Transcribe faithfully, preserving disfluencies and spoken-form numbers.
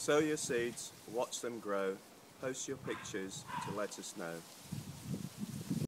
Sow your seeds, watch them grow, post your pictures to let us know.